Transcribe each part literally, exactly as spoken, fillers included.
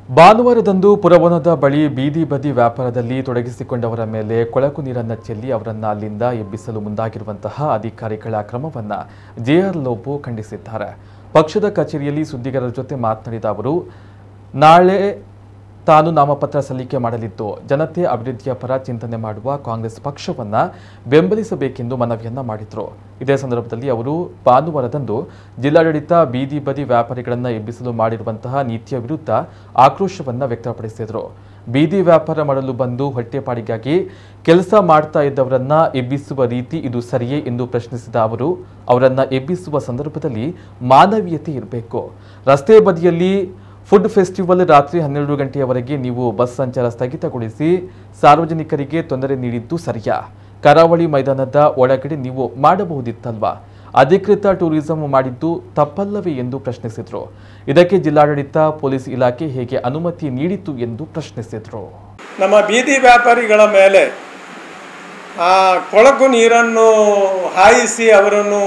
ಭಾನುವಾರದಂದು ಪುರವನದ ಬಳಿ ಬೀದಿ ಬದಿ ವ್ಯಾಪಾರದಲ್ಲಿ ತೊಡಗಿಸಿಕೊಂಡವರ ಮೇಲೆ ಕೊಳಕು ನೀರನ್ನು ಚೆಲ್ಲಿ ಅವರನ್ನು ಅಲ್ಲಿಂದ ಎಬ್ಬಿಸಲು ಮುಂದಾಗಿರುವಂತಹ ಅಧಿಕಾರಿಗಳ ಕ್ರಮವನ್ನು ಜೆಆರ್ ಲೋಬೋ ಖಂಡಿಸಿದ್ದಾರೆ. ಪಕ್ಷದ ಕಚೇರಿಯಲ್ಲಿ ಸುದ್ದಿಗಾರರ ಜೊತೆ ಮಾತನಾಡಿದ ಅವರು, ನಾಳೆ ತಾನು ನಾಮಪತ್ರ ಸಲ್ಲಿಕೆ ಮಾಡಲಿದ್ದು ಜನತೆ ಅಭಿವೃದ್ಧಿಯ ಪರ ಚಿಂತನೆ ಮಾಡುವ ಕಾಂಗ್ರೆಸ್ ಪಕ್ಷವನ್ನು ಬೆಂಬಲಿಸಬೇಕೆಂದು ಮನವಿಯನ್ನ ಮಾಡಿದರು. ಇದೇ ಸಂದರ್ಭದಲ್ಲಿ ಅವರು ಭಾನುವಾರದಂದು ಜಿಲ್ಲಾಡಳಿತ ಬೀದಿ ಬದಿ ವ್ಯಾಪಾರಿಗಳನ್ನು ಎಬ್ಬಿಸಲು ಮಾಡಿರುವಂತಹ ನೀತಿಯ ವಿರುದ್ಧ ಆಕ್ರೋಶವನ್ನು ವ್ಯಕ್ತಪಡಿಸಿದರು. ಬೀದಿ ವ್ಯಾಪಾರ ಮಾಡಲು ಬಂದು ಹೊಟ್ಟೆಪಾಡಿಗಾಗಿ ಕೆಲಸ ಮಾಡ್ತಾ ಇದ್ದವರನ್ನ ಎಬ್ಬಿಸುವ ರೀತಿ ಇದು ಸರಿಯೇ ಎಂದು ಪ್ರಶ್ನಿಸಿದ ಅವರು, ಅವರನ್ನ ಎಬ್ಬಿಸುವ ಸಂದರ್ಭದಲ್ಲಿ ಮಾನವೀಯತೆ ಇರಬೇಕು. ರಸ್ತೆ ಬದಿಯಲ್ಲಿ ಫುಡ್ ಫೆಸ್ಟಿವಲ್ ರಾತ್ರಿ ಹನ್ನೆರಡು ಗಂಟೆಯವರೆಗೆ ನೀವು ಬಸ್ ಸಂಚಾರ ಸ್ಥಗಿತಗೊಳಿಸಿ ಸಾರ್ವಜನಿಕರಿಗೆ ತೊಂದರೆ ನೀಡಿದ್ದು ಸರಿಯಾ? ಕರಾವಳಿ ಮೈದಾನದ ಒಳಗಡೆ ನೀವು ಮಾಡಬಹುದಿತ್ತಲ್ವಾ? ಅಧಿಕೃತ ಟೂರಿಸಂ ಮಾಡಿದ್ದು ತಪ್ಪಲ್ಲವೇ ಎಂದು ಪ್ರಶ್ನಿಸಿದರು. ಇದಕ್ಕೆ ಜಿಲ್ಲಾಡಳಿತ ಪೊಲೀಸ್ ಇಲಾಖೆ ಹೇಗೆ ಅನುಮತಿ ನೀಡಿತು ಎಂದು ಪ್ರಶ್ನಿಸಿದರು. ನಮ್ಮ ಬೀದಿ ವ್ಯಾಪಾರಿಗಳ ಮೇಲೆ ಆ ಕೊಳಕು ನೀರನ್ನು ಹಾಯಿಸಿ ಅವರನ್ನು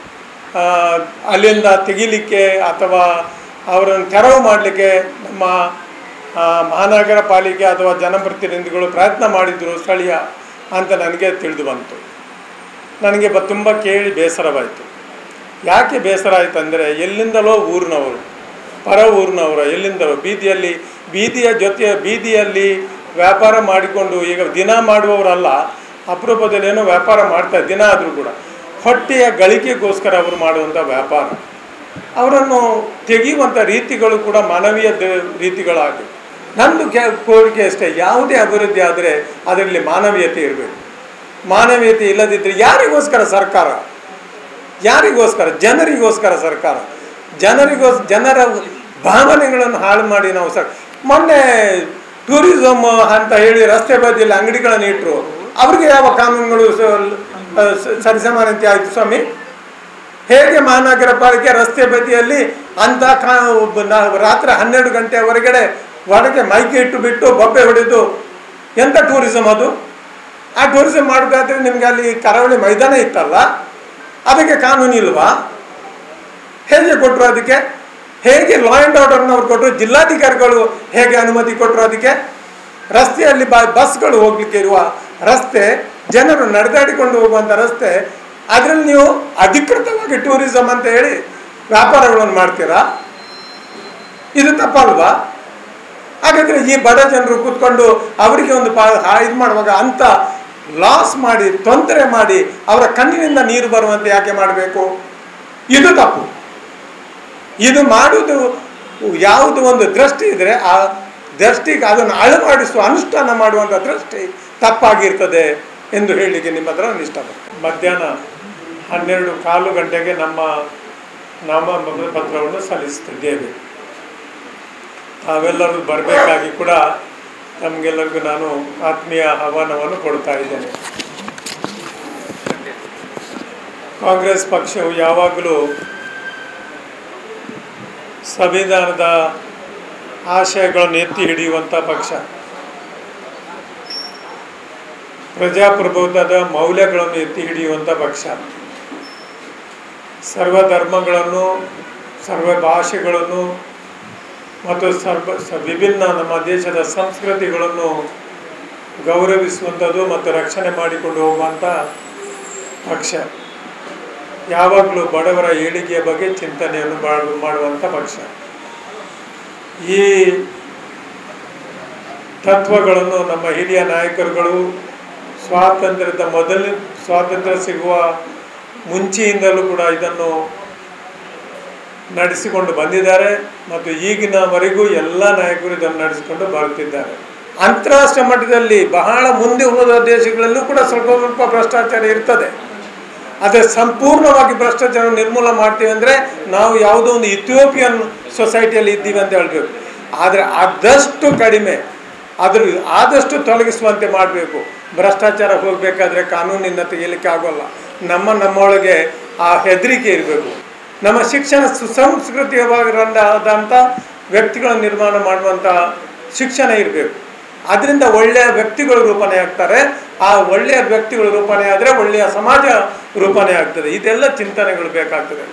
ಅಲ್ಲಿಂದ ತೆಗಿಲಿಕ್ಕೆ ಅಥವಾ ಅವರನ್ನು ತೆರವು ಮಾಡಲಿಕ್ಕೆ ನಮ್ಮ ಮಹಾನಗರ ಪಾಲಿಕೆ ಅಥವಾ ಜನಪ್ರತಿನಿಧಿಗಳು ಪ್ರಯತ್ನ ಮಾಡಿದರು ಸ್ಥಳೀಯ ಅಂತ ನನಗೆ ತಿಳಿದು ಬಂತು. ನನಗೆ ಬ ತುಂಬ ಕೇಳಿ ಬೇಸರವಾಯಿತು. ಯಾಕೆ ಬೇಸರ ಆಯಿತು ಅಂದರೆ, ಎಲ್ಲಿಂದಲೋ ಊರಿನವರು, ಪರ ಊರಿನವರು, ಎಲ್ಲಿಂದಲೋ ಬೀದಿಯಲ್ಲಿ ಬೀದಿಯ ಜೊತೆ ಬೀದಿಯಲ್ಲಿ ವ್ಯಾಪಾರ ಮಾಡಿಕೊಂಡು, ಈಗ ದಿನ ಮಾಡುವವರಲ್ಲ, ಅಪರೂಪದಲ್ಲಿ ಏನೋ ವ್ಯಾಪಾರ ಮಾಡ್ತಾರೆ ದಿನ ಆದರೂ ಕೂಡ ಹೊಟ್ಟೆಯ ಗಳಿಕೆಗೋಸ್ಕರ ಅವರು ಮಾಡುವಂಥ ವ್ಯಾಪಾರ, ಅವರನ್ನು ತೆಗೆಯುವಂಥ ರೀತಿಗಳು ಕೂಡ ಮಾನವೀಯ ರೀತಿಗಳಾಗಿ. ನಮ್ಮದು ಕೆ ಕೋರಿಕೆ ಅಷ್ಟೇ, ಯಾವುದೇ ಅಭಿವೃದ್ಧಿ ಆದರೆ ಅದರಲ್ಲಿ ಮಾನವೀಯತೆ ಇರಬೇಕು. ಮಾನವೀಯತೆ ಇಲ್ಲದಿದ್ದರೆ ಯಾರಿಗೋಸ್ಕರ ಸರ್ಕಾರ? ಯಾರಿಗೋಸ್ಕರ? ಜನರಿಗೋಸ್ಕರ ಸರ್ಕಾರ. ಜನರಿಗೋಸ್ ಜನರ ಭಾವನೆಗಳನ್ನು ಹಾಳು ಮಾಡಿ ನಾವು ಸರ್ ಮೊನ್ನೆ ಟೂರಿಸಮ್ ಅಂತ ಹೇಳಿ ರಸ್ತೆ ಬದಿಯಲ್ಲಿ ಅಂಗಡಿಗಳನ್ನು ಇಟ್ಟರು. ಅವ್ರಿಗೆ ಯಾವ ಕಾನೂನುಗಳು ಸರಿಸಮಾನತೆ ಆಯಿತು ಸ್ವಾಮಿ? ಹೇಗೆ ಮಹಾನಗರ ಪಾಲಿಕೆ ರಸ್ತೆ ಬದಿಯಲ್ಲಿ ಅಂಥ ಕಾ ರಾತ್ರಿ ಹನ್ನೆರಡು ಗಂಟೆ ಹೊರಗಡೆ ಒಳಗೆ ಮೈಕೆ ಇಟ್ಟು ಬಿಟ್ಟು ಬೊಬ್ಬೆ ಹೊಡೆದು ಎಂಥ ಟೂರಿಸಮ್ ಅದು? ಆ ಟೂರಿಸಮ್ ಮಾಡೋದಾದ್ರೆ ನಿಮ್ಗೆ ಅಲ್ಲಿ ಕರಾವಳಿ ಮೈದಾನ ಇತ್ತಲ್ಲ, ಅದಕ್ಕೆ ಕಾನೂನು ಇಲ್ವಾ? ಹೇಗೆ ಕೊಟ್ಟರು ಅದಕ್ಕೆ? ಹೇಗೆ ಲಾ ಆ್ಯಂಡ್ ಆರ್ಡರ್ನವ್ರು ಕೊಟ್ಟರು? ಜಿಲ್ಲಾಧಿಕಾರಿಗಳು ಹೇಗೆ ಅನುಮತಿ ಕೊಟ್ಟರು ಅದಕ್ಕೆ? ರಸ್ತೆಯಲ್ಲಿ ಬ ಬಸ್ಗಳು ಹೋಗ್ಲಿಕ್ಕೆ ಇರುವ ರಸ್ತೆ, ಜನರು ನಡೆದಾಡಿಕೊಂಡು ಹೋಗುವಂಥ ರಸ್ತೆ, ಅದರಲ್ಲಿ ನೀವು ಅಧಿಕೃತವಾಗಿ ಟೂರಿಸಂ ಅಂತ ಹೇಳಿ ವ್ಯಾಪಾರಗಳನ್ನು ಮಾಡ್ತೀರಾ? ಇದು ತಪ್ಪಲ್ವಾ? ಹಾಗಾದರೆ ಈ ಬಡ ಜನರು ಕೂತ್ಕೊಂಡು ಅವರಿಗೆ ಒಂದು ಪಾ ಇದು ಮಾಡುವಾಗ ಅಂಥ ಲಾಸ್ ಮಾಡಿ, ತೊಂದರೆ ಮಾಡಿ, ಅವರ ಕಣ್ಣಿನಿಂದ ನೀರು ಬರುವಂತೆ ಯಾಕೆ ಮಾಡಬೇಕು? ಇದು ತಪ್ಪು. ಇದು ಮಾಡುವುದು ಯಾವುದು ಒಂದು ದೃಷ್ಟಿ ಇದ್ದರೆ ಆ ದೃಷ್ಟಿಗೆ ಅದನ್ನು ಅಳವಡಿಸುವ ಅನುಷ್ಠಾನ ಮಾಡುವಂಥ ದೃಷ್ಟಿ ತಪ್ಪಾಗಿರ್ತದೆ ಎಂದು ಹೇಳಲಿಕ್ಕೆ ನಿಮ್ಮ ಹತ್ರ ಇಷ್ಟಪಡ್ತೀನಿ. ಮಧ್ಯಾಹ್ನ ಹನ್ನೆರಡು ಕಾಲು ಗಂಟೆಗೆ ನಮ್ಮ ನಾಮಪತ್ರವನ್ನು ಸಲ್ಲಿಸುತ್ತಿದ್ದೇವೆ. ತಾವೆಲ್ಲರೂ ಬರಬೇಕಾಗಿ ಕೂಡ ನಮಗೆಲ್ಲರಿಗೂ ನಾನು ಆತ್ಮೀಯ ಆಹ್ವಾನವನ್ನು ಕೊಡ್ತಾ ಇದ್ದೇನೆ. ಕಾಂಗ್ರೆಸ್ ಪಕ್ಷವು ಯಾವಾಗಲೂ ಸಂವಿಧಾನದ ಆಶಯಗಳನ್ನು ಎತ್ತಿ ಹಿಡಿಯುವಂಥ ಪಕ್ಷ, ಪ್ರಜಾಪ್ರಭುತ್ವದ ಮೌಲ್ಯಗಳನ್ನು ಎತ್ತಿ ಹಿಡಿಯುವಂಥ ಪಕ್ಷ, ಸರ್ವಧರ್ಮಗಳನ್ನು, ಸರ್ವ ಭಾಷೆಗಳನ್ನು ಮತ್ತು ಸರ್ವ ವಿಭಿನ್ನ ನಮ್ಮ ದೇಶದ ಸಂಸ್ಕೃತಿಗಳನ್ನು ಗೌರವಿಸುವಂಥದ್ದು ಮತ್ತು ರಕ್ಷಣೆ ಮಾಡಿಕೊಂಡು ಹೋಗುವಂಥ ಪಕ್ಷ. ಯಾವಾಗಲೂ ಬಡವರ ಏಳಿಗೆಯ ಬಗ್ಗೆ ಚಿಂತನೆಯನ್ನು ಮಾಡುವಂಥ ಪಕ್ಷ. ಈ ತತ್ವಗಳನ್ನು ನಮ್ಮ ಹಿರಿಯ ನಾಯಕರುಗಳು ಸ್ವಾತಂತ್ರ್ಯದ ಮೊದಲ ಸ್ವಾತಂತ್ರ್ಯ ಸಿಗುವ ಮುಂಚೆಯಿಂದಲೂ ಕೂಡ ಇದನ್ನು ನಡೆಸಿಕೊಂಡು ಬಂದಿದ್ದಾರೆ ಮತ್ತು ಈಗಿನವರೆಗೂ ಎಲ್ಲ ನಾಯಕರು ಇದನ್ನು ನಡೆಸಿಕೊಂಡು ಬರುತ್ತಿದ್ದಾರೆ. ಅಂತಾರಾಷ್ಟ್ರೀಯ ಮಟ್ಟದಲ್ಲಿ ಬಹಳ ಮುಂದೆ ಹೋದ ದೇಶಗಳಲ್ಲೂ ಕೂಡ ಸ್ವಲ್ಪ ಸ್ವಲ್ಪ ಭ್ರಷ್ಟಾಚಾರ ಇರ್ತದೆ. ಆದರೆ ಸಂಪೂರ್ಣವಾಗಿ ಭ್ರಷ್ಟಾಚಾರ ನಿರ್ಮೂಲ ಮಾಡ್ತೀವಿ ಅಂದರೆ ನಾವು ಯಾವುದೋ ಒಂದು ಇಥಿಯೋಪಿಯನ್ ಸೊಸೈಟಿಯಲ್ಲಿ ಇದ್ದೀವಿ ಅಂತ ಹೇಳಬೇಕು. ಆದರೆ ಆದಷ್ಟು ಕಡಿಮೆ, ಅದ್ರ ಆದಷ್ಟು ತೊಲಗಿಸುವಂತೆ ಮಾಡಬೇಕು. ಭ್ರಷ್ಟಾಚಾರ ಹೋಗಬೇಕಾದ್ರೆ ಕಾನೂನಿಂದ ತೆಗೆಯಲಿಕ್ಕೆ ಆಗೋಲ್ಲ. ನಮ್ಮ ನಮ್ಮೊಳಗೆ ಆ ಹೆದರಿಕೆ ಇರಬೇಕು. ನಮ್ಮ ಶಿಕ್ಷಣ ಸುಸಂಸ್ಕೃತಿಯಾದಂಥ ವ್ಯಕ್ತಿಗಳ ನಿರ್ಮಾಣ ಮಾಡುವಂಥ ಶಿಕ್ಷಣ ಇರಬೇಕು. ಅದರಿಂದ ಒಳ್ಳೆಯ ವ್ಯಕ್ತಿಗಳು ರೂಪಣೆ ಆಗ್ತಾರೆ. ಆ ಒಳ್ಳೆಯ ವ್ಯಕ್ತಿಗಳು ರೂಪಣೆ ಆದರೆ ಒಳ್ಳೆಯ ಸಮಾಜ ರೂಪಣೆ ಆಗ್ತದೆ. ಇದೆಲ್ಲ ಚಿಂತನೆಗಳು ಬೇಕಾಗ್ತದೆ.